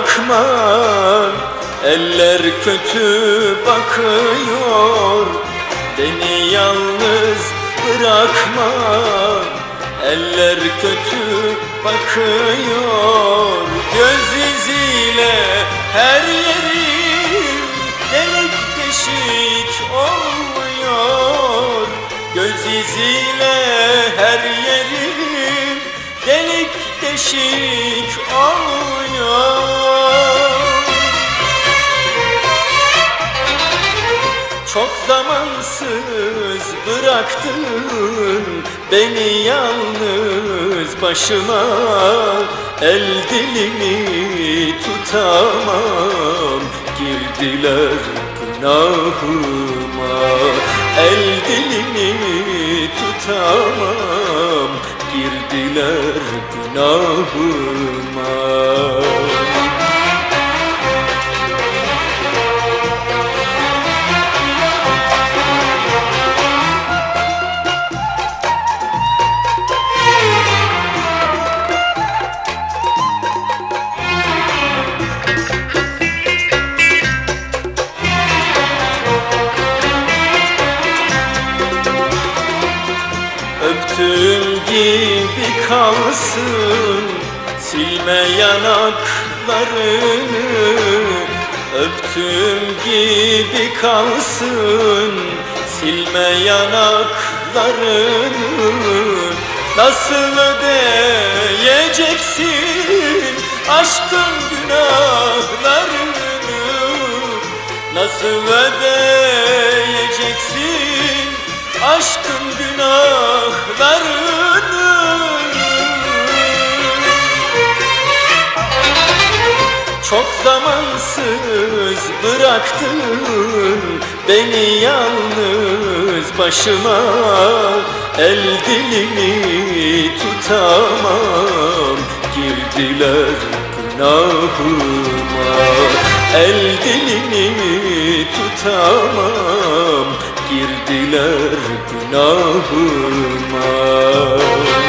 bırakma, eller kötü bakıyor. Beni yalnız bırakma, eller kötü bakıyor. Göz iziyle her yerim delik deşik olmuyor. Göz iziyle her yerim delik deşik olmuyor. Çok zamansız bıraktın beni yalnız başıma. El dilimi tutamam, girdiler günahıma. El dilimi tutamam, girdiler günahıma. Öptüğüm gibi kalsın, silme yanaklarını. Öptüğüm gibi kalsın, silme yanaklarını. Nasıl ödeyeceksin aşkın günahlarını? Nasıl ödeyeceksin aşkın günahlarını? Çok zamansız bıraktın beni yalnız başıma. El dilimi tutamam, girdiler günahıma. El dilimi tutamam, girdiler günahıma.